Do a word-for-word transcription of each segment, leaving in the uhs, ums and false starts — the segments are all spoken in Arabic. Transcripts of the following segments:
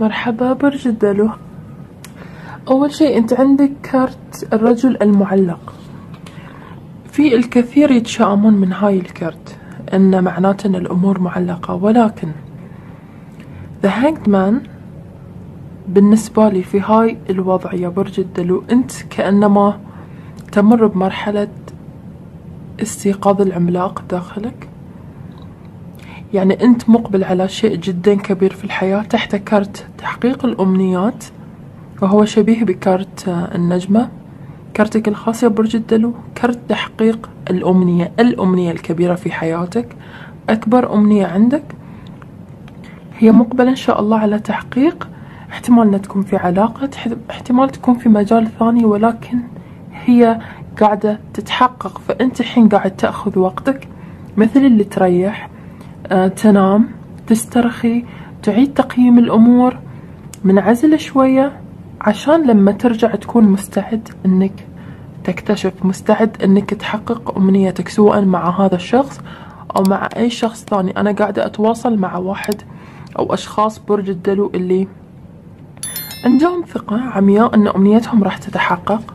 مرحبا برج الدلو. أول شيء أنت عندك كارت الرجل المعلق. في الكثير يتشائمون من هاي الكارت أن معناته أن الأمور معلقة، ولكن The Hanged Man بالنسبة لي في هاي الوضع يا برج الدلو أنت كأنما تمر بمرحلة استيقاظ العملاق داخلك. يعني أنت مقبل على شيء جدا كبير في الحياة تحت كارت تحقيق الأمنيات، وهو شبيه بكارت النجمة. كارتك الخاص يا برج الدلو كارت تحقيق الأمنية، الأمنية الكبيرة في حياتك، أكبر أمنية عندك هي مقبلة إن شاء الله على تحقيق. احتمال أن تكون في علاقة، احتمال تكون في مجال ثاني، ولكن هي قاعدة تتحقق. فأنت الحين قاعد تأخذ وقتك مثل اللي تريح، آه، تنام، تسترخي، تعيد تقييم الأمور، منعزل شوية عشان لما ترجع تكون مستعد انك تكتشف، مستعد انك تحقق امنيتك سواء مع هذا الشخص او مع اي شخص ثاني. انا قاعدة اتواصل مع واحد او اشخاص برج الدلو اللي عندهم ثقة عمياء ان امنيتهم راح تتحقق،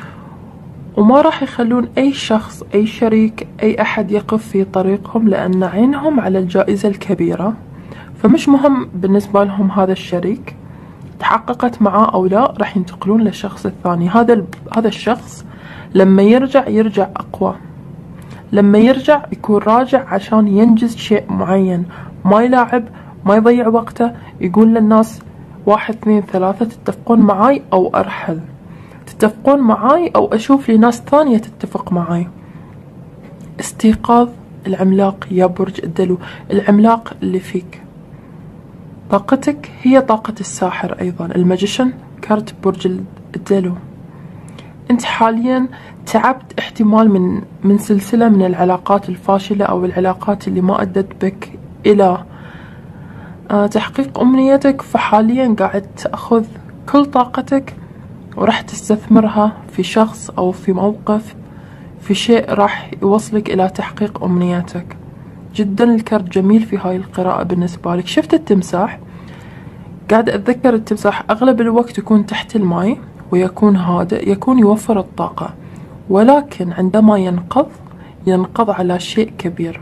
وما راح يخلون اي شخص اي شريك اي احد يقف في طريقهم، لان عينهم على الجائزة الكبيرة. فمش مهم بالنسبة لهم هذا الشريك تحققت معاه أو لا، راح ينتقلون للشخص الثاني. هذا هذا الشخص لما يرجع يرجع أقوى، لما يرجع يكون راجع عشان ينجز شيء معين، ما يلاعب، ما يضيع وقته، يقول للناس واحد اثنين ثلاثة تتفقون معاي أو أرحل، تتفقون معاي أو أشوف لي ناس ثانية تتفق معاي. استيقاظ العملاق يا برج الدلو، العملاق اللي فيك. طاقتك هي طاقة الساحر أيضا، الماجيشن كارت برج الدلو. أنت حاليا تعبت احتمال من من سلسلة من العلاقات الفاشلة أو العلاقات اللي ما أدت بك إلى آه تحقيق أمنيتك، فحاليا قاعد تأخذ كل طاقتك وراح تستثمرها في شخص أو في موقف، في شيء راح يوصلك إلى تحقيق أمنياتك. جدا الكارت جميل في هاي القراءة بالنسبة لك. شفت التمساح؟ قاعد أتذكر التمساح أغلب الوقت يكون تحت الماء ويكون هادئ، يكون يوفر الطاقة، ولكن عندما ينقض ينقض على شيء كبير،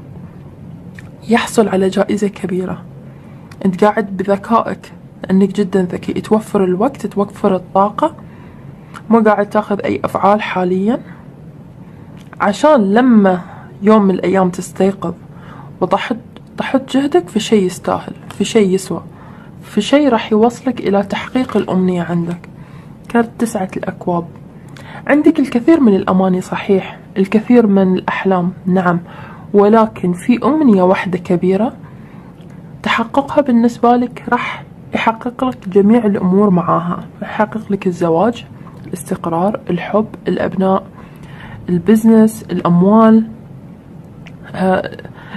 يحصل على جائزة كبيرة. أنت قاعد بذكائك لأنك جدا ذكي توفر الوقت، توفر الطاقة، مو قاعد تاخذ أي أفعال حاليا، عشان لما يوم من الأيام تستيقظ وتحط تحط جهدك في شيء يستاهل، في شيء يسوى، في شيء راح يوصلك إلى تحقيق الأمنية عندك. كارت تسعة الأكواب. عندك الكثير من الأماني صحيح، الكثير من الأحلام نعم، ولكن في أمنية واحدة كبيرة تحققها بالنسبة لك راح يحقق لك جميع الأمور معاها، يحقق لك الزواج، الاستقرار، الحب، الأبناء، البزنس، الأموال، آه،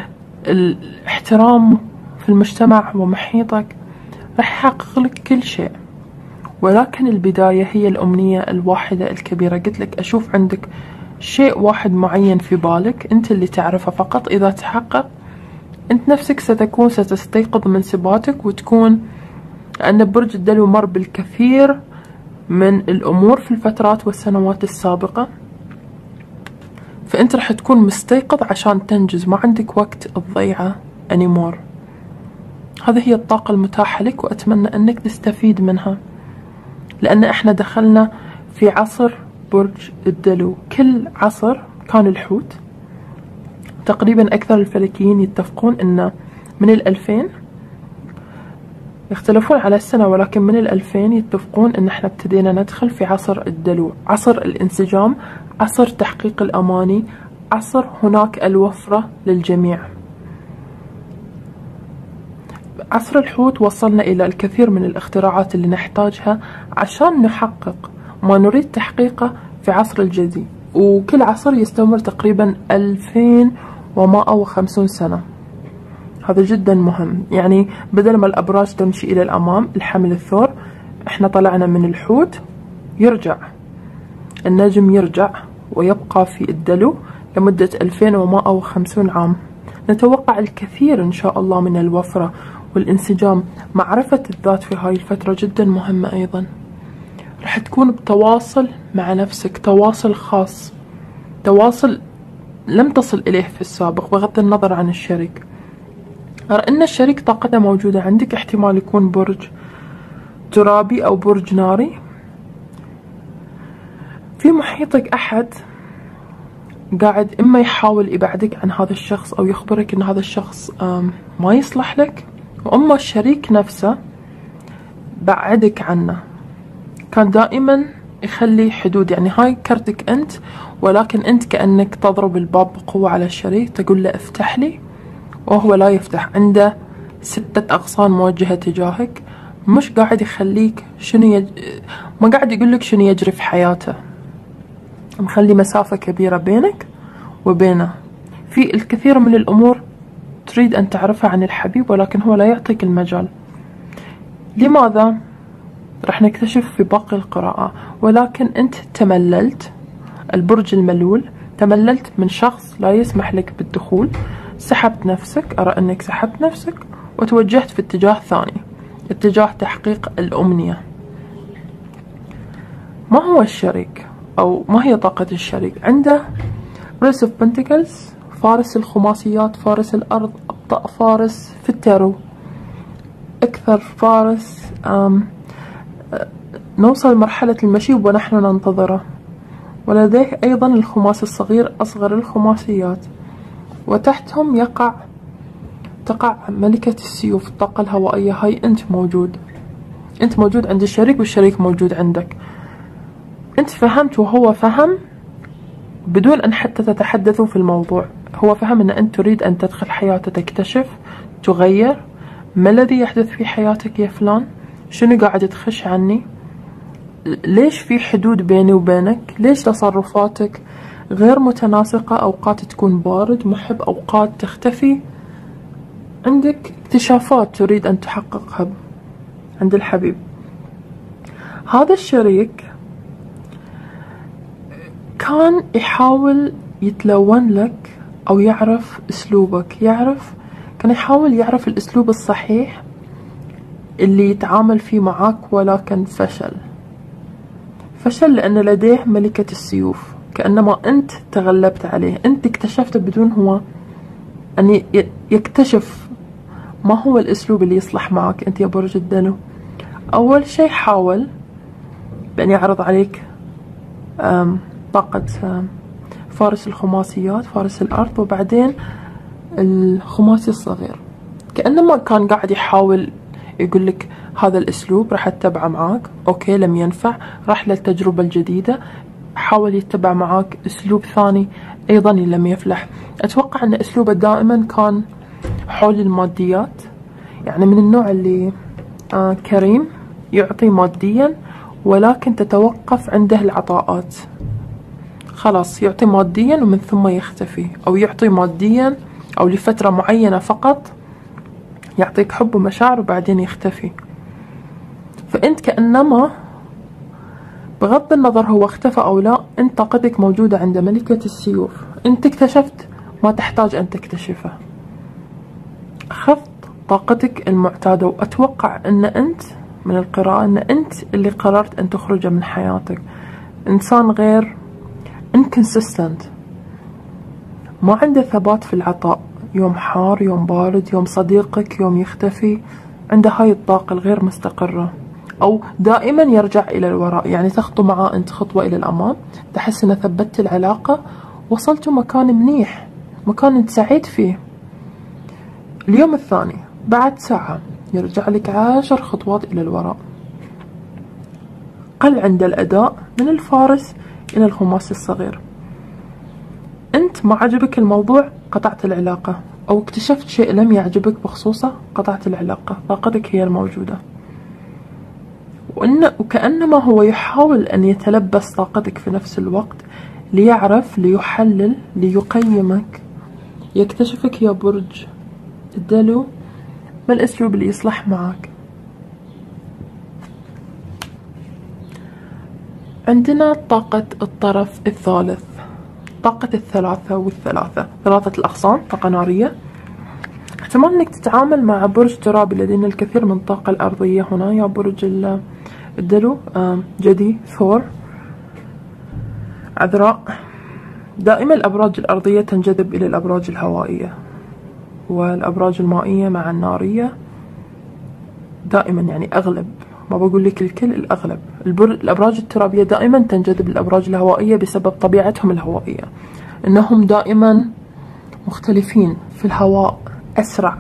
الاحترام في المجتمع ومحيطك، راح يحقق لك كل شيء. ولكن البداية هي الأمنية الواحدة الكبيرة. قلت لك أشوف عندك شيء واحد معين في بالك أنت اللي تعرفه فقط، إذا تحقق أنت نفسك ستكون ستستيقظ من سباتك وتكون، لأن برج الدلو مر بالكثير من الأمور في الفترات والسنوات السابقة، فأنت راح تكون مستيقظ عشان تنجز، ما عندك وقت تضيعه anymore. هذه هي الطاقة المتاحة لك، وأتمنى أنك تستفيد منها، لأن إحنا دخلنا في عصر برج الدلو. كل عصر كان الحوت تقريبا، أكثر الفلكيين يتفقون أن من الألفين، يختلفون على السنة ولكن من الألفين يتفقون أن إحنا ابتدينا ندخل في عصر الدلو، عصر الانسجام، عصر تحقيق الأماني، عصر هناك الوفرة للجميع. عصر الحوت وصلنا إلى الكثير من الاختراعات اللي نحتاجها عشان نحقق ما نريد تحقيقه في عصر الجدي، وكل عصر يستمر تقريبا ألفين ومائة وخمسين سنة. هذا جدا مهم، يعني بدل ما الأبراج تمشي إلى الأمام، الحمل الثور، احنا طلعنا من الحوت، يرجع النجم، يرجع ويبقى في الدلو لمدة ألفين ومائة وخمسين عام. نتوقع الكثير إن شاء الله من الوفرة والانسجام. معرفة الذات في هاي الفترة جدا مهمة أيضا. راح تكون بتواصل مع نفسك، تواصل خاص، تواصل لم تصل إليه في السابق بغض النظر عن الشريك. أن الشريك طاقته موجودة عندك، احتمال يكون برج ترابي أو برج ناري. في محيطك أحد قاعد إما يحاول يبعدك عن هذا الشخص أو يخبرك أن هذا الشخص ما يصلح لك، وأما الشريك نفسه بعدك عنه، كان دائما يخلي حدود. يعني هاي كرتك أنت، ولكن أنت كأنك تضرب الباب بقوة على الشريك، تقول له افتح لي وهو لا يفتح. عنده ستة أغصان موجهة تجاهك، مش قاعد يخليك شنو يج... ما قاعد يقولك شنو يجري في حياته، مخلي مسافة كبيرة بينك وبينه. في الكثير من الأمور تريد أن تعرفها عن الحبيب، ولكن هو لا يعطيك المجال. لماذا؟ راح نكتشف في باقي القراءة. ولكن أنت تمللت، البرج الملول، تمللت من شخص لا يسمح لك بالدخول، سحبت نفسك، أرى أنك سحبت نفسك وتوجهت في اتجاه ثاني، اتجاه تحقيق الأمنية. ما هو الشريك أو ما هي طاقة الشريك؟ عنده Prince of Pentacles، فارس الخماسيات، فارس الأرض، أبطأ فارس في التارو، أكثر فارس أم نوصل مرحلة المشيب ونحن ننتظره. ولديه أيضا الخماس الصغير، أصغر الخماسيات، وتحتهم يقع تقع ملكة السيوف، الطاقة الهوائية. هاي أنت موجود، أنت موجود عند الشريك والشريك موجود عندك. أنت فهمت وهو فهم بدون أن حتى تتحدثوا في الموضوع. هو فهم أن أنت تريد أن تدخل حياته، تكتشف، تغير. ما الذي يحدث في حياتك يا فلان؟ شنو قاعد تخش عني؟ ليش في حدود بيني وبينك؟ ليش تصرفاتك غير متناسقة؟ أوقات تكون بارد محب، أوقات تختفي. عندك اكتشافات تريد أن تحققها عند الحبيب. هذا الشريك كان يحاول يتلون لك أو يعرف أسلوبك، يعرف كان يحاول يعرف الأسلوب الصحيح اللي يتعامل فيه معاك، ولكن فشل. فشل لأن لديه ملكة السيوف، كأنما أنت تغلبت عليه. أنت اكتشفت بدون هو أن يكتشف ما هو الأسلوب اللي يصلح معك. أنت يا برج الدلو، أول شيء حاول بأن يعرض عليك طاقة فارس الخماسيات، فارس الأرض، وبعدين الخماسي الصغير. كأنما كان قاعد يحاول يقول لك هذا الأسلوب راح أتبعه معاك، أوكي لم ينفع، راح للتجربة الجديدة. حاول يتبع معاك أسلوب ثاني أيضا لم يفلح. أتوقع أن أسلوبه دائما كان حول الماديات، يعني من النوع اللي آه كريم، يعطي ماديا ولكن تتوقف عنده العطاءات. خلاص يعطي ماديا ومن ثم يختفي، أو يعطي ماديا أو لفترة معينة فقط، يعطيك حب ومشاعر وبعدين يختفي. فأنت كأنما بغض النظر هو اختفى أو لا، أنت طاقتك موجودة عند ملكة السيوف. أنت اكتشفت ما تحتاج أن تكتشفه، أخذت طاقتك المعتادة. وأتوقع أن أنت من القراءة أن أنت اللي قررت أن تخرج من حياتك. إنسان غير inconsistent، ما عنده ثبات في العطاء، يوم حار يوم بارد، يوم صديقك يوم يختفي. عنده هاي الطاقة الغير مستقرة، أو دائما يرجع إلى الوراء. يعني تخطو معاه أنت خطوة إلى الأمام، تحس أن ثبتت العلاقة، وصلتوا مكان منيح، مكان أنت سعيد فيه. اليوم الثاني بعد ساعة يرجع لك عشر خطوات إلى الوراء. قل عند الأداء من الفارس إلى الخماسي الصغير. أنت ما عجبك الموضوع، قطعت العلاقة، أو اكتشفت شيء لم يعجبك بخصوصه، قطعت العلاقة. طاقتك هي الموجودة، وإن وكأنما هو يحاول أن يتلبس طاقتك في نفس الوقت، ليعرف، ليحلل، ليقيمك، يكتشفك يا برج الدلو ما الأسلوب اللي يصلح معك. عندنا طاقة الطرف الثالث، طاقة الثلاثة والثلاثة، ثلاثة الأغصان، طاقة نارية. احتمال انك تتعامل مع برج ترابي لدينا الكثير من الطاقة الأرضية هنا يا برج الدلو. جدي، ثور، عذراء. دائما الأبراج الأرضية تنجذب إلى الأبراج الهوائية، والأبراج المائية مع النارية دائما، يعني أغلب، ما بقول لك الكل، الأغلب. الأبراج الترابية دائما تنجذب للأبراج الهوائية بسبب طبيعتهم الهوائية، إنهم دائما مختلفين في الهواء، أسرع.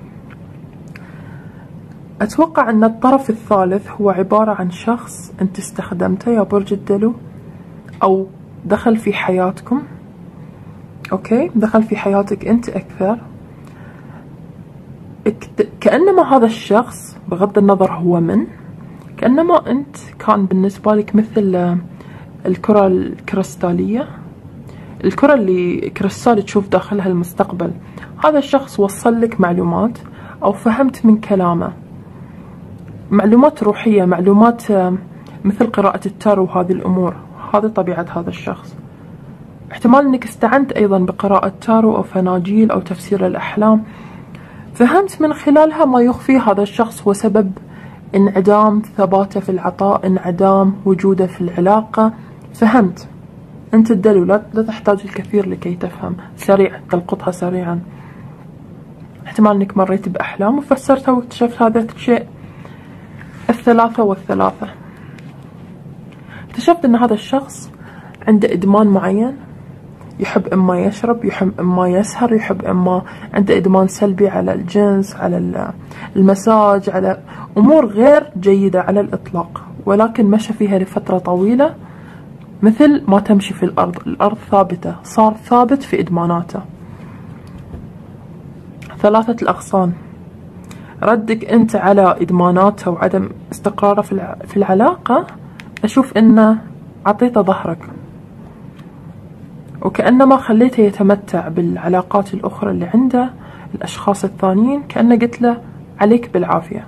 أتوقع أن الطرف الثالث هو عبارة عن شخص أنت استخدمته يا برج الدلو، أو دخل في حياتكم، أوكي، دخل في حياتك أنت أكثر. كأنما هذا الشخص بغض النظر هو من، كأنما أنت كان بالنسبة لك مثل الكرة الكريستالية، الكرة اللي كريستال تشوف داخلها المستقبل. هذا الشخص وصل لك معلومات أو فهمت من كلامه معلومات روحية، معلومات مثل قراءة التارو وهذه الأمور. هذه طبيعة هذا الشخص. احتمال أنك استعنت أيضا بقراءة تارو أو فناجيل أو تفسير الأحلام، فهمت من خلالها ما يخفيه هذا الشخص وسبب انعدام ثباته في العطاء، انعدام وجوده في العلاقة. فهمت. أنت الدلو لا تحتاج الكثير لكي تفهم، سريع، تلقطها سريعا. احتمال أنك مريت بأحلام وفسرتها واكتشفت هذا الشيء. الثلاثة والثلاثة، اكتشفت أن هذا الشخص عنده إدمان معين، يحب إما يشرب، يحب إما يسهر، يحب إما عنده إدمان سلبي على الجنس، على المساج، على أمور غير جيدة على الإطلاق، ولكن مشى فيها لفترة طويلة مثل ما تمشي في الأرض. الأرض ثابتة، صار ثابت في إدماناته. ثلاثة الأغصان، ردك أنت على إدماناته وعدم استقراره في العلاقة، أشوف إنه عطيته ظهرك، وكأنما خليته يتمتع بالعلاقات الأخرى اللي عنده، الأشخاص الثانيين، كأنه قلت له عليك بالعافية.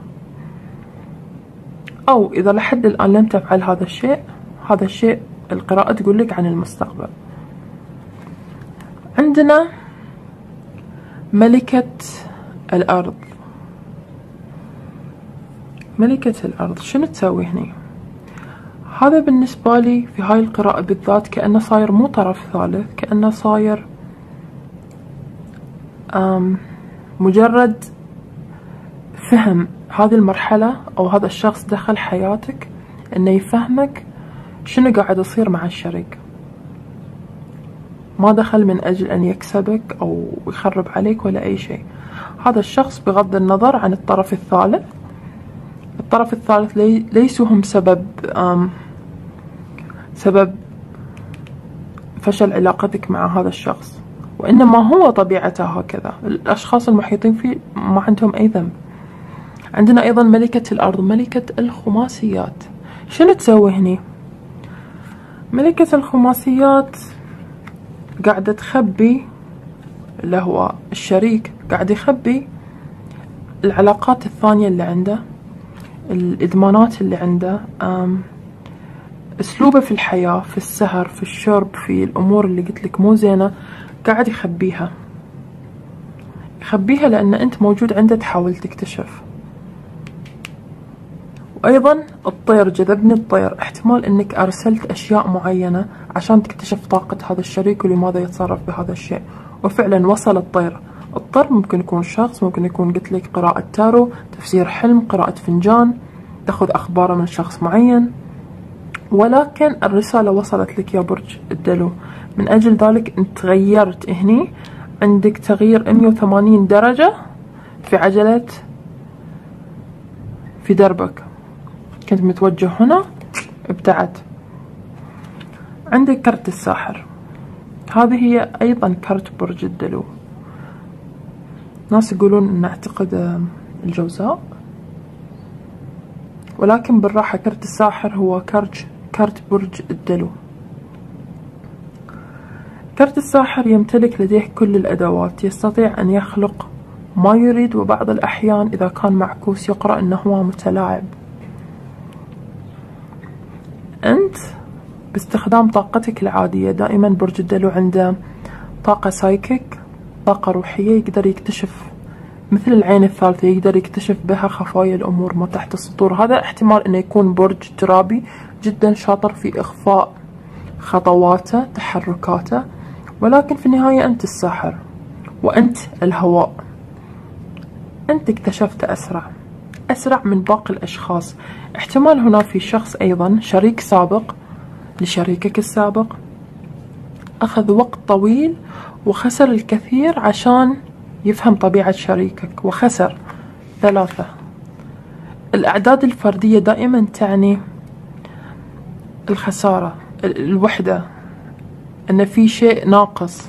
أو إذا لحد الآن لم تفعل هذا الشيء، هذا الشيء القراءة تقول لك عن المستقبل. عندنا ملكة الأرض. ملكة الأرض شنو تسوي هني؟ هذا بالنسبة لي في هاي القراءة بالذات كأنه صاير مو طرف ثالث، كأنه صاير مجرد فهم هذه المرحلة، أو هذا الشخص دخل حياتك إنه يفهمك شنو قاعد يصير مع الشريك. ما دخل من أجل أن يكسبك أو يخرب عليك ولا أي شيء. هذا الشخص بغض النظر عن الطرف الثالث، الطرف الثالث لي ليسوا هم سبب سبب فشل علاقتك مع هذا الشخص، وإنما هو طبيعته هكذا. الأشخاص المحيطين فيه ما عندهم أي ذنب. عندنا أيضا ملكة الأرض، ملكة الخماسيات. شنو تسوي هني؟ ملكة الخماسيات قاعدة تخبي، اللي هو الشريك قاعد يخبي العلاقات الثانية اللي عنده، الإدمانات اللي عنده، أسلوبه في الحياة، في السهر، في الشرب، في الأمور اللي قلت لك مو زينة، قاعد يخبيها يخبيها لأن أنت موجود عنده تحاول تكتشف. وأيضا الطير، جذبني الطير. احتمال أنك أرسلت أشياء معينة عشان تكتشف طاقة هذا الشريك ولماذا يتصرف بهذا الشيء، وفعلا وصل الطير. الطير ممكن يكون شخص، ممكن يكون قلت لك قراءة تارو، تفسير حلم، قراءة فنجان، تأخذ أخباره من شخص معين، ولكن الرسالة وصلت لك يا برج الدلو. من أجل ذلك أنت تغيرت هني، عندك تغيير مية وثمانين درجة في عجلة، في دربك. كنت متوجه هنا، ابتعدت. عندك كرت الساحر، هذه هي أيضا كرت برج الدلو. ناس يقولون أن أعتقد الجوزاء، ولكن بالراحة كرت الساحر هو كرت كرت برج الدلو. كرت الساحر يمتلك لديه كل الأدوات، يستطيع أن يخلق ما يريد، وبعض الأحيان إذا كان معكوس يقرأ أنه هو متلاعب. أنت باستخدام طاقتك العادية، دائما برج الدلو عنده طاقة سايكيك، طاقة روحية، يقدر يكتشف مثل العين الثالثة يقدر يكتشف بها خفايا الأمور ما تحت السطور. هذا احتمال أنه يكون برج ترابي جدا شاطر في إخفاء خطواته تحركاته، ولكن في النهاية أنت الساحر وأنت الهواء. أنت اكتشفت أسرع أسرع من باقي الأشخاص. احتمال هنا في شخص أيضا شريك سابق لشريكك السابق، أخذ وقت طويل وخسر الكثير عشان يفهم طبيعة شريكك، وخسر. ثلاثة، الأعداد الفردية دائما تعني الخسارة، الوحدة، أن في شيء ناقص.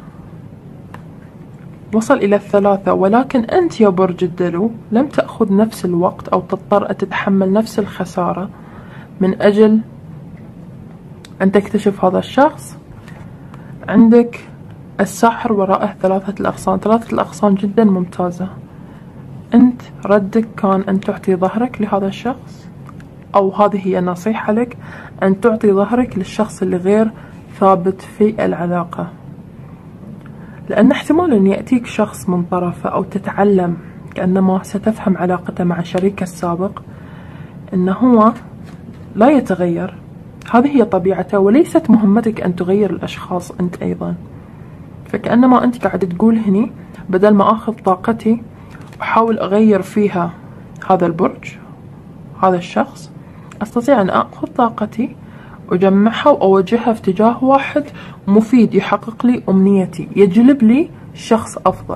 وصل إلى الثلاثة، ولكن أنت يا برج الدلو لم تأخذ نفس الوقت أو تضطر أن تتحمل نفس الخسارة من أجل أن تكتشف هذا الشخص. عندك الساحر وراءه ثلاثة الأغصان. ثلاثة الأغصان جدا ممتازة. أنت ردك كان أن تعطي ظهرك لهذا الشخص، أو هذه هي نصيحة لك، أن تعطي ظهرك للشخص اللي غير ثابت في العلاقة، لأن احتمال أن يأتيك شخص من طرفه أو تتعلم كأنما ستفهم علاقته مع شريكه السابق أنه هو لا يتغير. هذه هي طبيعته، وليست مهمتك أن تغير الأشخاص أنت أيضا. فكأنما أنت قاعد تقول هني بدل ما أخذ طاقتي وأحاول أغير فيها هذا البرج هذا الشخص، أستطيع أن أخذ طاقتي أجمعها وأوجهها في اتجاه واحد مفيد يحقق لي أمنيتي، يجلب لي شخص أفضل.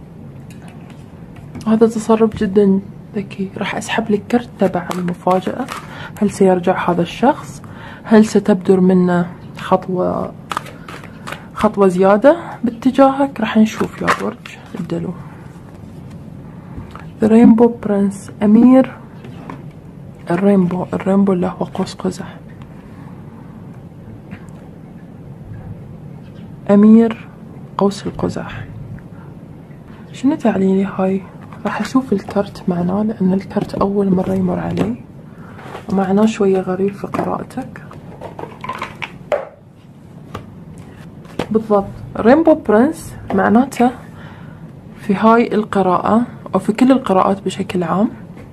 هذا تصرف جدا ذكي. راح أسحب لك كرت تبع المفاجأة. هل سيرجع هذا الشخص؟ هل ستبدر منه خطوة خطوة زيادة باتجاهك؟ راح نشوف يا برج الدلو. The Rainbow Prince، أمير الرينبو. الرينبو اللي هو قوس قزح. أمير قوس القزح. شنو تعني لي هاي؟ راح أشوف الكرت معناه، لأن الكرت أول مرة يمر علي ومعناه شوية غريب في قراءتك. بالضبط، رينبو برنس معناته في هاي القراءة أو في كل القراءات بشكل عام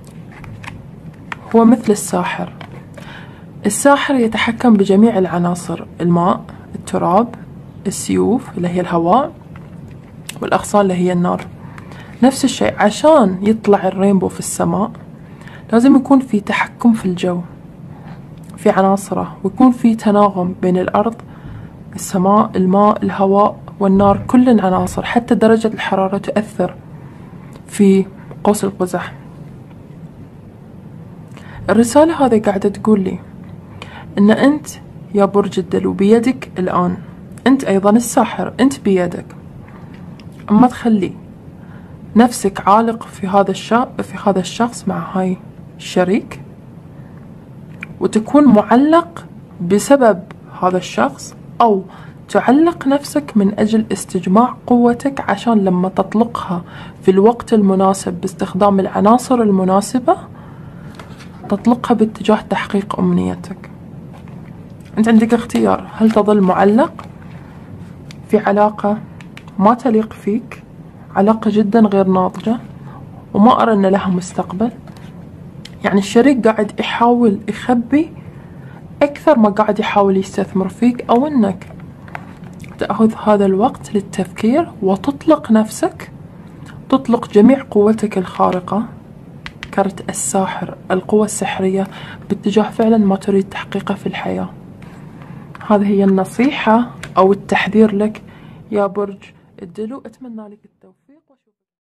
هو مثل الساحر. الساحر يتحكم بجميع العناصر: الماء، التراب، السيوف اللي هي الهواء، والأغصان اللي هي النار. نفس الشيء، عشان يطلع الرينبو في السماء لازم يكون في تحكم في الجو في عناصره، ويكون في تناغم بين الأرض، السماء، الماء، الهواء والنار. كل العناصر حتى درجة الحرارة تؤثر في قوس القزح. الرسالة هذه قاعدة تقول لي أن أنت يا برج الدلو بيدك الآن. أنت أيضا الساحر، أنت بيدك. أما تخلي نفسك عالق في هذا الشاب في هذا الشخص مع هاي الشريك، وتكون معلق بسبب هذا الشخص، أو تعلق نفسك من أجل استجماع قوتك عشان لما تطلقها في الوقت المناسب باستخدام العناصر المناسبة تطلقها باتجاه تحقيق أمنيتك. أنت عندك اختيار: هل تظل معلق في علاقة ما تليق فيك، علاقة جدا غير ناضجة وما أرى أن لها مستقبل، يعني الشريك قاعد يحاول يخبي أكثر ما قاعد يحاول يستثمر فيك، أو أنك تأخذ هذا الوقت للتفكير وتطلق نفسك، تطلق جميع قوتك الخارقة، كرت الساحر، القوة السحرية، باتجاه فعلا ما تريد تحقيقه في الحياة. هذه هي النصيحة أو التحذير لك يا برج الدلو. أتمنى لك التوفيق.